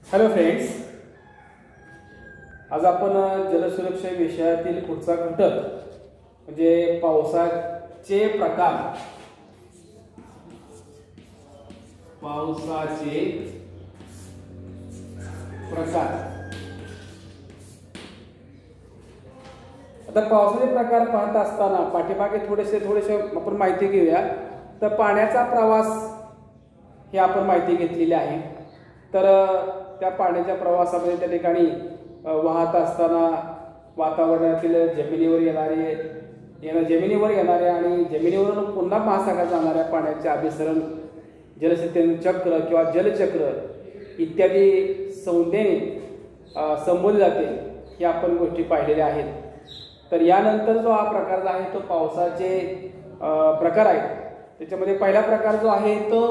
Hello friends, आज आपण जलसुरक्षा विषयातील पुढचा घटक म्हणजे पावसाचे प्रकार आता पावसाचे प्रकार पाहत असताना पाठीमागे थोडेसे आपण माहिती घेऊया। तर पाण्याचा प्रवास हे आपण माहिती घेतलेली आहे। तर त्या पाण्याच्या प्रवासामध्ये त्या ठिकाणी वाहत असताना वातावरणातील जमिनीवर येणारे आणि जमिनीवरून पुन्हा महासागरात जाणाऱ्या पाण्याचे अभिसरण जलसिंचन चक्र किंवा जलचक्र इत्यादी संज्ञेने संबोधले जाते। हे आपण गोष्टी पाहिलेल्या आहेत। तर यानंतर जो हा प्रकार आहे तो पावसाचे प्रकार आहेत। त्याच्यामध्ये पहिला प्रकार जो आहे तो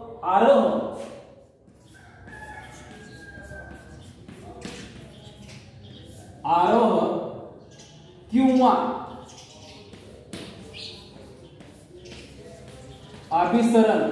आरोह किंवा अभिसरण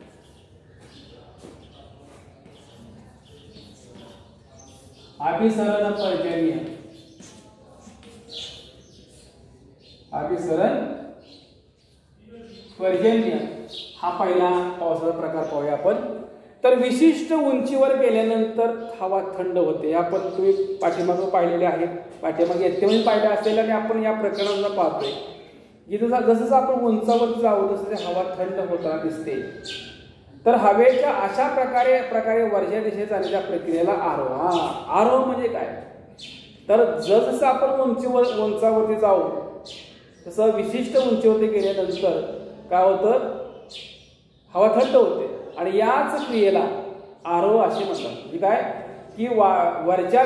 पर्जन्य हा पहिला पावसाचा प्रकार पाहूया आपण। तर विशिष्ट उंचीवर गेल्यानंतर हवा थंड होते। आपण तुम्ही पाठीमागे पाहिलेले आहे, पाठीमागे येथे पाहिलं असेल आणि आपण या प्रकरणाला पाहतोय की जसं आपण उंचावर जाऊ तसं हवा थंड होताना दिसते। तर हवेच्या अशा प्रकारे वरच्या दिशेने जाण्याच्या प्रक्रियेला आरोह म्हणजे काय? तर जसं आपण उंचावरती जाऊ तसं विशिष्ट उंचीवरती गेल्यानंतर काय होतं, हवा थंड होते आणि याच क्रियेला आरोह असे म्हणतात। म्हणजे काय की वरच्या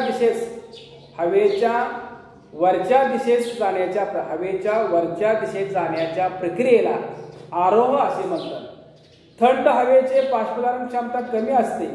दिशेस जाण्याच्या प्रक्रियेला आरोह असे म्हणतात। थंड हवेचे बाष्पीभवन क्षमता कमी असते,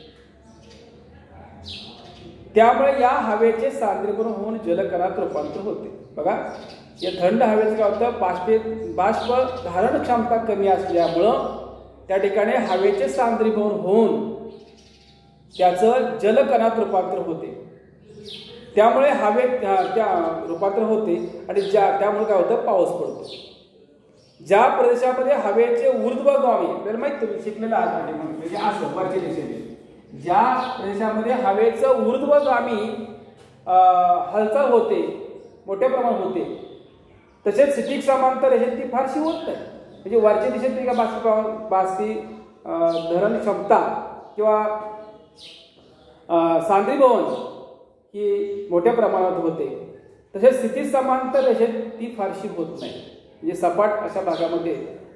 त्यामुळे या हवेचे सांद्रीकरण होऊन जलकणात रूपांतर होते। बघा, या थंड हवेचं काय होतं, बाष्प धारण क्षमता कमी असल्यामुळं त्या ठिकाणी हवेचे सांद्रीभवन होऊन त्याचं जलकणात रूपांतर होते। त्यामुळे त्या रूपांतर होते आणि त्यामुळे काय होतं, पाऊस पडतो। ज्या प्रदेशामध्ये हवेचे ऊर्ध्वगामी, आपल्याला माहिती शिकलेलं आहे म्हणजे असं वरच्या दिशेने, ज्या प्रदेशामध्ये हवेचं ऊर्ध्वगामी हालचाल होते, मोठ्या प्रमाणात होते, तसेच क्षितिज समांतर रेषेत ती फारशी होत नाही। म्हणजे वरच्या दिशेत ती बाष्पी धरण क्षमता किंवा सांद्रीभवन ही मोठ्या प्रमाणात होते, तसेच क्षितिज समांतर रेषेत ती फारशी होत नाही। म्हणजे सपाट अशा भागामध्ये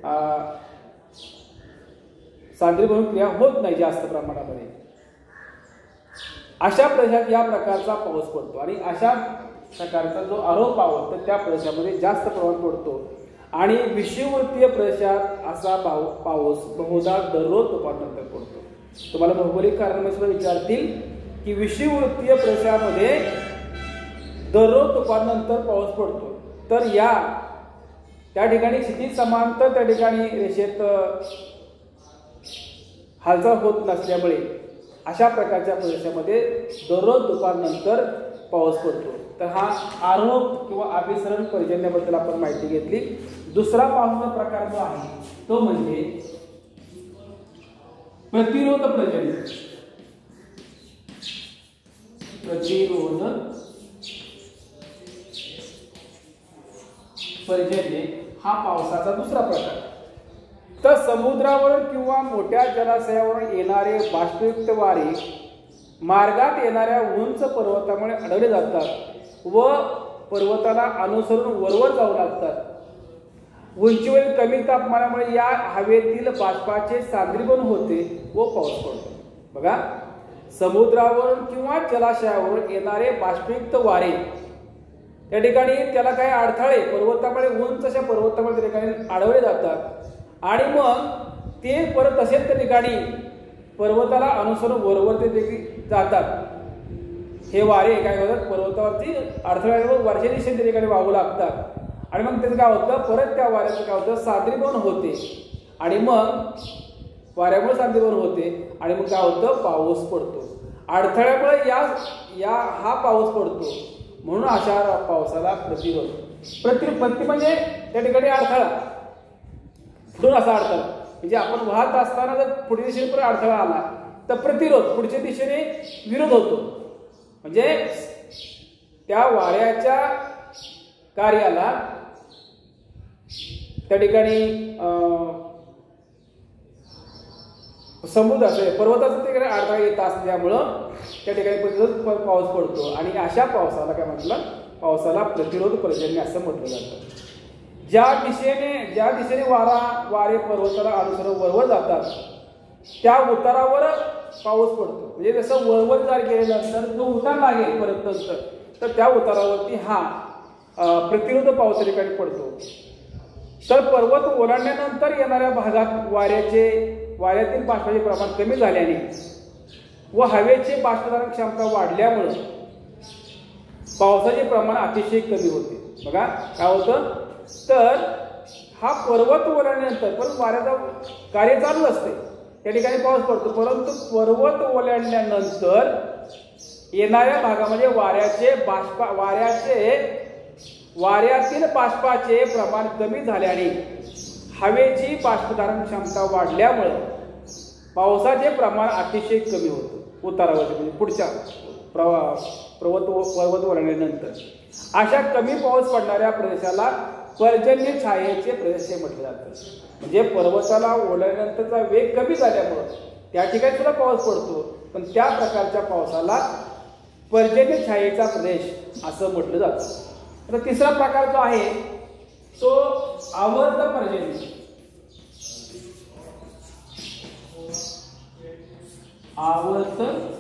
सांद्रीभवन क्रिया होत नाही जास्त प्रमाणामध्ये। अशा प्रदेशात या प्रकारचा पाऊस पडतो आणि अशा प्रकारचा जो आरोह पाऊस तर त्या प्रदेशामध्ये जास्त प्रमाणात पडतो। आणि विषुववृत्तीय प्रदेशात असा पाऊस बहुधा दररोज दुपारनंतर पडतो। तुम्हाला भौगोलिक कारणामुळे विचारतील की विषुववृत्तीय प्रदेशामध्ये दररोज दुपारनंतर पाऊस पडतो। तर त्या ठिकाणी क्षितिज समांतर त्या ठिकाणी रेषेत हालचाल होत नसल्यामुळे अशा प्रकारच्या प्रदेशामध्ये दररोज दुपारनंतर पाऊस पडतो। तर हा आरोह किंवा अभिसरण पर्जन्याबद्दल आपण माहिती घेतली। दुसरा पावसाचा प्रकार जो आहे तो म्हणजे प्रतिरोध पर्जन्य हा पावसाचा दुसरा प्रकार। तर समुद्रावर किंवा मोठ्या जलाशयावर येणारे बाष्पयुक्त वारे मार्गात येणाऱ्या उंच पर्वतामुळे अडवले जातात व पर्वताला अनुसरून वरवर जाऊ लागतात। उंचीवरील कमी तापमानामुळे या हवेतील बाष्पाचे सांद्रीभवन होते व पाऊस पडतो। बघा, समुद्रावरून किंवा जलाशयावरून येणारे बाष्पयुक्त वारे त्या ठिकाणी त्याला काही अडथळे पर्वतामुळे उंच अशा पर्वतामुळे त्या ठिकाणी अडवले जातात आणि मग ते परत तसेच त्या ठिकाणी पर्वताला अनुसरून वरवर ते जातात। हे वारे काय होतात, पर्वतावरती अडथळ्यावर वरच्या दिशेने त्या ठिकाणी वाहू लागतात आणि मग त्याचं काय होतं, परत त्या वाऱ्याचं काय होतं, सांद्रीभवन होते आणि मग वाऱ्यामुळे सांद्रीभवन होते आणि मग काय होतं, पाऊस पडतो। अडथळ्यामुळे हा पाऊस पडतो, म्हणून अशा पावसाला प्रतिरोध. प्रति म्हणजे त्या ठिकाणी अडथळा, दोन असा अडथळा म्हणजे आपण वाहत असताना जर पुढच्या दिशेने पण अडथळा आला तर प्रतिरोध, पुढच्या दिशेने विरोध होतो. म्हणजे त्या वाऱ्याच्या कार्याला त्या ठिकाणी समुद्र असेल पर्वताचं तिकडे अडथळा येत असल्यामुळं त्या ठिकाणी प्रतिरोध पाऊस पडतो. आणि अशा पावसाला काय म्हटलं, पावसाला प्रतिरोध पर्जन्य असं म्हटलं जातं. ज्या दिशेने वारे पर्वताला अनुसरून वरवर जातात त्या उतारावर पाऊस पडतो. म्हणजे जसं वरवर जर गेल्यानंतर जो उतार लागेल परत तर त्या उतारावरती हा प्रतिरोध पाऊस ठिकाणी पडतो. तर पर्वत ओलांडल्यानंतर येणाऱ्या भागात वाऱ्यातील बाष्पाचे प्रमाण कमी झाल्याने व हवेचे बाष्पधारण क्षमता वाढल्यामुळे पावसाचे प्रमाण अतिशय कमी होते. बघा काय होतं, तर हा पर्वत ओलांडल्यानंतर पण वाऱ्याचं कार्य चालू असते, त्या ठिकाणी पाऊस पडतो. परंतु पर्वत ओलांडल्यानंतर येणाऱ्या भागामध्ये वाऱ्यातील बाष्पाचे प्रमाण कमी झाल्याने हवेची बाष्पधारण क्षमता वाढल्यामुळे पावसाचे प्रमाण अतिशय कमी होतं उतारावरती, म्हणजे पुढच्या पर्वत ओलांडल्यानंतर. अशा कमी पाऊस पडणाऱ्या प्रदेशाला पर्जन्य छायेचे प्रदेश म्हटले जातं. म्हणजे पर्वताला ओलांडल्यानंतरचा वेग कमी झाल्यामुळं त्या ठिकाणी सुद्धा पाऊस पडतो, पण त्या प्रकारच्या पावसाला पर्जन्य छायेचा प्रदेश असं म्हटलं जातं. आता तिसरा प्रकार जो आहे तो आवर्त पर्जन्य. आवर्त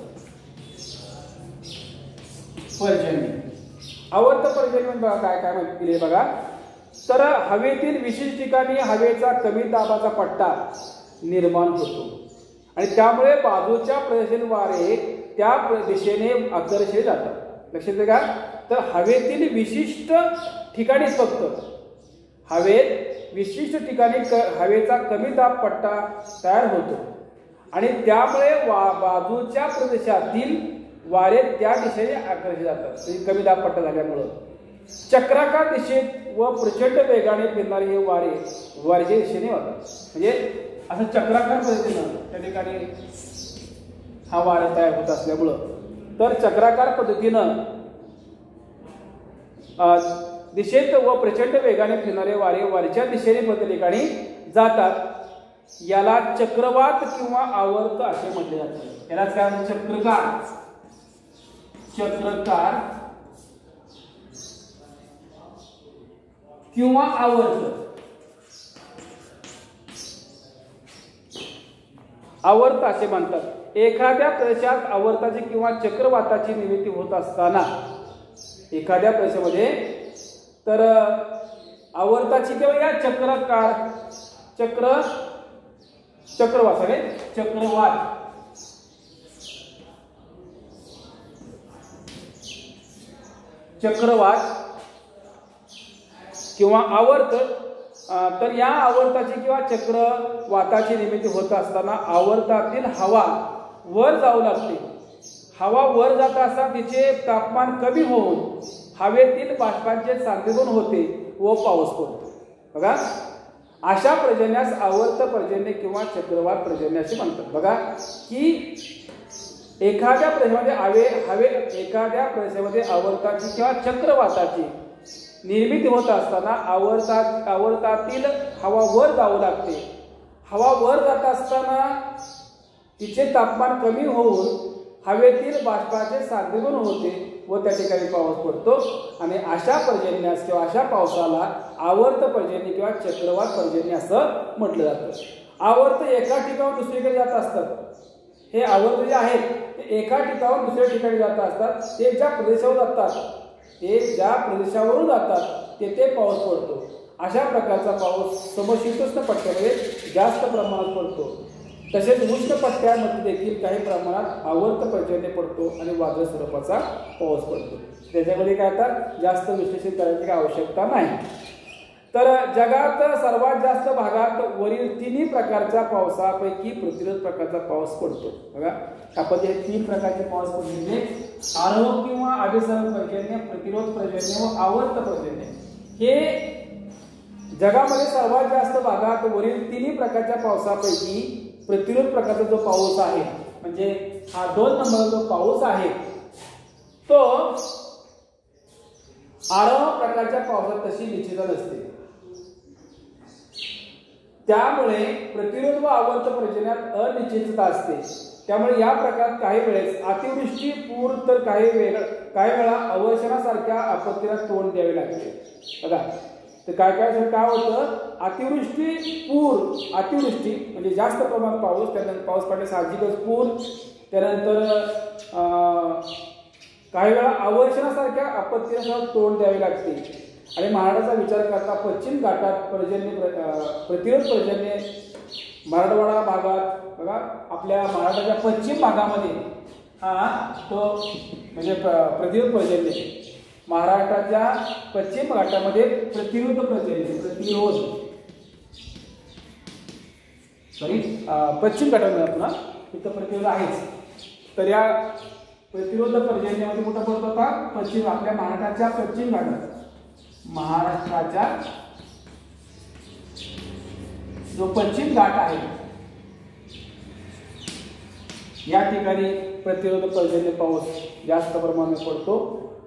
पर्जन्य बघा काय काय माहिती बघा. तर हवेतील विशिष्ट ठिकाणी हवेचा कमी दाबाचा पट्टा निर्माण होतो आणि त्यामुळे बाजूच्या प्रदेशातील वारे त्या दिशेने आकर्षित जातात. लक्षात येते का? तर हवेतील विशिष्ट ठिकाणी फक्त विशिष्ट ठिकाणी हवेचा कमी दाब पट्टा तयार होतो आणि त्यामुळे बाजूच्या प्रदेशातील वारे त्या दिशेने आकर्षित जातात. कमी दाब पट्टा झाल्यामुळं चक्राकार दिशेत व प्रचंड वेगाने फिरणारे हे वारे वरच्या दिशेने वाहतात. म्हणजे असं चक्राकार पद्धतीनं त्या ठिकाणी हा वारा तयार होत असल्यामुळं तर चक्राकार पद्धतीनं दिशेत व प्रचंड वेगाने फिरणारे वारे वरच्या दिशेने प्रत्येक ठिकाणी जातात. याला चक्रवात किंवा आवर्त असे म्हटले जाते. यालाच काय म्हणतात? चक्रकार किंवा आवर्त असे म्हणतात. एखाद्या प्रदेशात आवर्ताची किंवा चक्रवाताची निर्मिती होत असताना एखाद्या प्रदेशामध्ये तर आवर्ताची किंवा या चक्रवात किंवा आवर्त तर या आवर्ताची किंवा चक्रवाताची निर्मिती होत असताना आवर्तातील हवा वर जाऊ लागते. हवा वर जात असताना तिचे तापमान कमी होऊन हवेतील बाष्पांचे सांद्रीकरण होते व पाऊस पडतो. बघा अशा पर्जन्यास आवर्त पर्जन्य किंवा चक्रवात पर्जन्य असे म्हणतात. बघा की एखाद्या प्रदेशामध्ये आवर्ताची किंवा चक्रवाताची निर्मिती होत असताना आवर्तातील हवा वर जाऊ लागते. हवा वर जात असताना तिचे तापमान कमी होऊन हवेतील बाष्पाचे सांद्रीकरण होते व त्या ठिकाणी पाऊस पडतो. आणि अशा पर्जन्यास किंवा अशा पावसाला आवर्त पर्जन्य किंवा चक्रवात पर्जन्य असं म्हटलं जातं. आवर्त एका ठिकाणाहून दुसरीकडे जात असतात. हे आवर्त जे आहेत ते एका ठिकाणाहून दुसऱ्या ठिकाणी जात असतात. ते ज्या प्रदेशावरून जातात तेथे पाऊस पडतो. अशा प्रकारचा पाऊस समशीतोष्ण पट्ट्यामध्ये जास्त प्रमाणात पडतो. तसेच उष्ण पट्ट्यामध्ये देखील काही प्रमाणात आवर्त पर्जन्य पडतो आणि वादळ स्वरूपाचा पाऊस पडतो. त्याच्यामध्ये काय आता जास्त विश्लेषण करायची आवश्यकता नाही. तर जगात सर्वात जास्त भागात वरील तिन्ही प्रकारच्या पावसापैकी प्रतिरोध प्रकारचा पाऊस पडतो. बघा आपण हे 3 प्रकारचे पाऊस पडले, आरोह किंवा अभिसरण पर्जन्य, प्रतिरोध पर्जन्य व आवर्त पर्जन्य. हे जगामध्ये सर्वात जास्त भागात वरील तिन्ही प्रकारच्या पावसापैकी प्रतिरोध प्रकारचा जो पाऊस आहे, म्हणजे हा 2 नंबरचा जो पाऊस आहे तो आरोह प्रकारच्या पावसात तशी निश्चितता नसते. त्यामुळे प्रतिरोध व आवर्त पर्जन्यात अनिश्चितता असते. त्यामुळे या प्रकारात काही वेळेस अतिवृष्टी, पूर तर काही वेळा अवर्षणासारख्या आपत्तीला तोंड द्यावे लागते. बघा तर काय होतं, अतिवृष्टी, पूर, अतिवृष्टी म्हणजे जास्त प्रमाणात पाऊस, त्यानंतर पाऊस पडणे साहजिकच, पूर, त्यानंतर काही वेळा अवर्षणासारख्या आपत्तीला तोंड द्यावे लागते. आणि महाराष्ट्राचा विचार करता पश्चिम घाटात प्रतिरोध पर्जन्य मराठवाडा भागात, बघा आपल्या महाराष्ट्राच्या पश्चिम भागामध्ये तो म्हणजे प्रतिरोध पर्जन्य, महाराष्ट्राच्या पश्चिम घाटामध्ये प्रतिरोध पश्चिम घाटामध्ये पुन्हा तिथं प्रतिरोध आहेच. तर या प्रतिरोध पर्जन्यामध्ये कुठं पडत होता, पश्चिम आपल्या महाराष्ट्राच्या पश्चिम घाटात, महाराष्ट्राच्या जो पश्चिम घाट आहे या ठिकाणी प्रतिरोध पर्जन्य पाऊस जास्त प्रमाणात पडतो.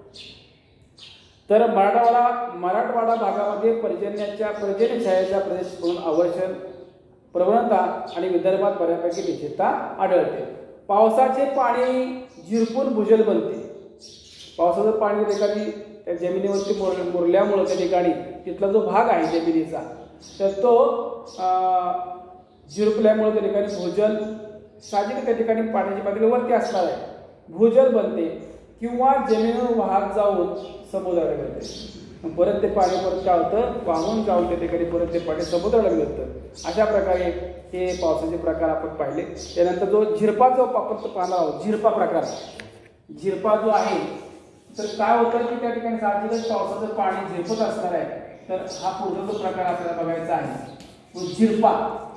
तर मराठवाडा भागामध्ये पर्जन्य छायेचा प्रदेश म्हणून अवर्षण प्रवणता आणि विदर्भात बऱ्यापैकी निश्चितता आढळते. पावसाचे पाणी झिरपून भूजल बनते. पावसाचं पाणी ठिकाणी त्या जमिनीवरती मुरल्यामुळे त्या ठिकाणी तिथला जो भाग आहे जमिनीचा तर तो झिरपल्यामुळे त्या ठिकाणी भूजल, साहजिक त्या ठिकाणी पाण्याची पातळी वरती असणार आहे, भूजल बनते किंवा जमिनीवर वाहत जाऊन समुद्राला मिळते. परत ते पाणी परत काय होतं, वाहून जाऊन त्या ठिकाणी परत ते पाणी समुद्राला मिळतं. अशा प्रकारे हे पावसाचे प्रकार आपण पाहिले. त्यानंतर जो झिरपा जो आपण पाहणार आहोत, झिरपा प्रकार, झिरपा जो आहे तर काय होतं की त्या ठिकाणी साहजिकच पावसाचं पाणी झिरपत असणार आहे. तर हा पुढचा जो प्रकार आपल्याला बघायचा आहे तो झिरपा.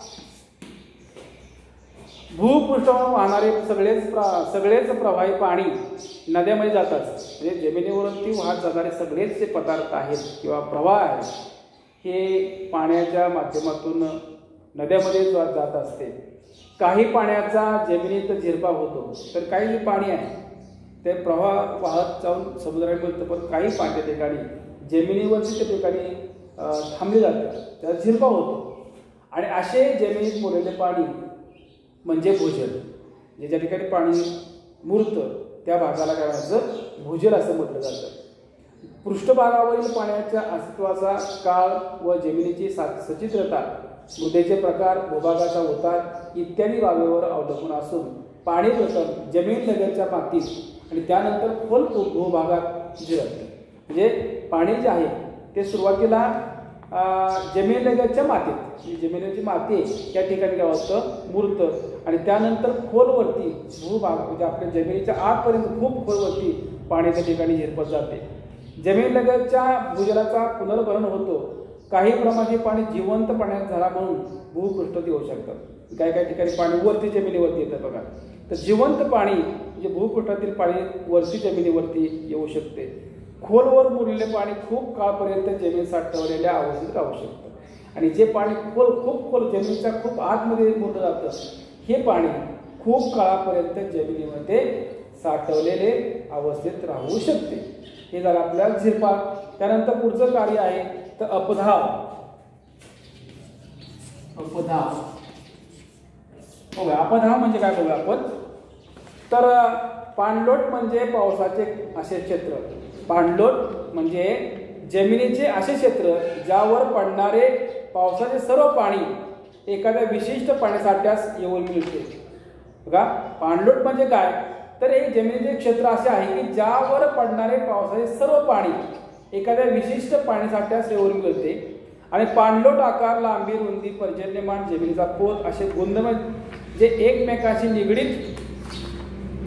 भूपृष्ठावर वाहणारे सगळेच प्रवाही पाणी नद्यामध्ये जातात. म्हणजे जमिनीवरती वाहत जाणारे सगळेच जे पदार्थ आहेत किंवा प्रवाह आहेत हे पाण्याच्या माध्यमातून नद्यामध्ये जात असते. काही पाण्याचा जमिनीत झिरपा होतो, तर काही जे पाणी आहे ते प्रवाह वाहत जाऊन समुद्राला मिळतं, पण काही पाणी त्या ठिकाणी जमिनीवरती त्या ठिकाणी थांबले जातात, त्याला झिरपा होतो. आणि असे जमिनीत मुरलेले पाणी म्हणजे भूजल. ज्या ठिकाणी पाणी मुरतं त्या भागाला काय म्हणायचं, भूजल असं म्हटलं जातं. पृष्ठभागावरील पाण्याच्या अस्तित्वाचा काळ व जमिनीची सचित्रता, मृदेचे प्रकार, भूभागाचा उतार इत्यादी बाबीवर अवलंबून असून पाणी प्रथम जमीन लगतच्या मातीत आणि त्यानंतर खोल भूभागात जिरतं. म्हणजे पाणी जे आहे ते सुरुवातीला जमिनीलगतच्या मातीत, जमिनीची माती आहे त्या ठिकाणी काय होतं, मुरतं आणि त्यानंतर खोलवरती भूभाग म्हणजे आपल्या जमिनीच्या आतपर्यंत खूप खोलवरती पाणी त्या ठिकाणी झिरपत जाते. जमिनीलगतच्या भूजलाचा पुनर्भरण होतो. काही प्रमाणात पाणी जिवंत पाण्यात झाला म्हणून भूपृष्ठात येऊ शकतात. काही ठिकाणी पाणी वरती जमिनीवरती येतं बघा. तर जिवंत पाणी म्हणजे भूपृष्ठातील पाणी वरती जमिनीवरती येऊ शकते. खोलवर मुरलेले पाणी खूप काळपर्यंत जमीन साठवलेल्या अवस्थेत राहू शकतं. आणि जे पाणी खूप खोल जमिनीच्या खूप आतमध्ये मुरलं जातं हे पाणी खूप काळापर्यंत जमिनीमध्ये साठवलेले अवस्थेत राहू शकते. हे झालं आपल्या झिरपा. त्यानंतर पुढचं कार्य आहे तर अपधाव. अपधाव म्हणजे काय बघूया आपण. तर पाणलोट म्हणजे पावसाचे असे क्षेत्र. पाणलोट म्हणजे जमिनीचे असे क्षेत्र ज्यावर पडणारे पावसाचे सर्व पाणी एखाद्या विशिष्ट पाण्यासाठ्यास येऊन मिळते. बघा पाणलोट म्हणजे काय, तर हे जमिनीचे क्षेत्र असे आहे की ज्यावर पडणारे पावसाचे सर्व पाणी एखाद्या विशिष्ट पाण्यासाठ्यास येऊन मिळते. आणि पाणलोट आकार, लांबी, रुंदी, पर्जन्यमान, जमिनीचा पोत असे गुणधर्म जे एकमेकांशी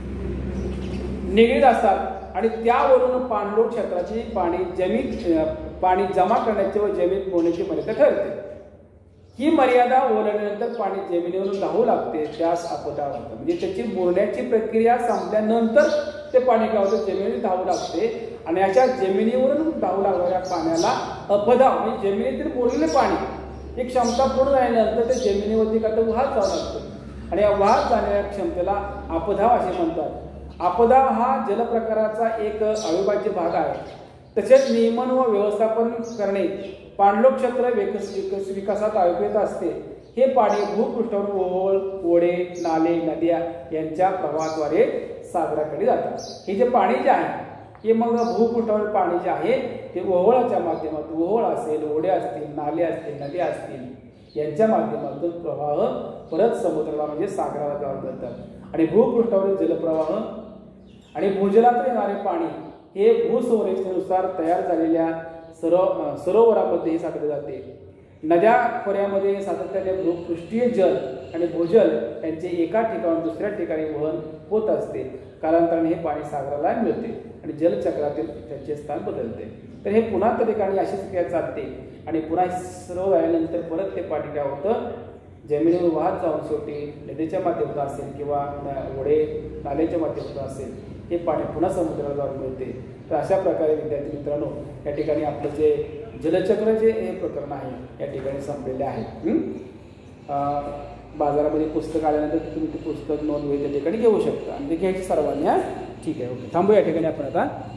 निगडीत असतात आणि त्यावरून पाणलोट क्षेत्राची पाणी पाणी जमा करण्याची व जमिनीत मोडण्याची मर्यादा ठरते. ही मर्यादा ओलांडल्यानंतर पाणी जमिनीवरून धावू लागते, त्यास अपधाव म्हणतात. म्हणजे त्याची मुरण्याची प्रक्रिया संपल्यानंतर ते पाणी काय होतं, जमिनीत धावू लागते आणि अशा जमिनीवरून धावू लागणाऱ्या पाण्याला अपधाव म्हणजे जमिनीतील मुरलेले पाणी ही क्षमता पूर्ण झाल्यानंतर ते जमिनीवरती काय तर वाहत जाऊ लागतं आणि या वाहत जाणाऱ्या क्षमतेला अपधाव असे म्हणतात. अपधाव हा जलप्रकाराचा एक अविभाज्य भाग आहे. तसेच नियमन व व्यवस्थापन करणे पाणलोट क्षेत्र विकासात अभिप्रेत असते. हे पाणी भूपृष्ठावर ओहोळ, ओढे, नाले, नद्या यांच्या प्रवाहाद्वारे सागराकडे जातात. हे जे पाणी जे आहे हे मग भूपृष्ठावर पाणी जे आहे ते ओहोळाच्या माध्यमातून, ओहोळ असेल, ओढे असतील, नाले असतील, नद्या असतील यांच्या माध्यमातून प्रवाह परत समुद्राला म्हणजे सागराला जातात. आणि भूपृष्ठावरील जलप्रवाह आणि भूजलात येणारे पाणी हे भूसंरचनेनुसार तयार झालेल्या सरोवरामध्ये साठवले जाते. नद्या खोऱ्यामध्ये सातत्याने भूपृष्ठीय जल आणि भूजल यांचे एका ठिकाणून दुसऱ्या ठिकाणी वहन होत असते. कालांतराने हे पाणी सागराला मिळते आणि जलचक्रातील त्याचे स्थान बदलते. तर हे पुन्हा त्या ठिकाणी अशीच क्रिया चालते आणि पुन्हा सर्व झाल्यानंतर परत ते पाणी काय होतं, जमिनीवर वाहत जाऊन शेवटी नदीच्या माध्यमातून असेल किंवा ओढे नाल्याच्या माध्यमातून असेल हे पाणी पुन्हा समुद्राला जाऊन मिळते. तर अशा प्रकारे विद्यार्थी मित्रांनो या ठिकाणी आपलं जे जलचक्र जे हे प्रकरण आहे या ठिकाणी संपलेले आहे. बाजारामध्ये पुस्तक आल्यानंतर तुम्ही ते पुस्तक नोंद होईल त्या ठिकाणी घेऊ शकता आणि ते घ्यायची सर्वांनी. ठीक आहे, ओके, थांबू या ठिकाणी आपण आता.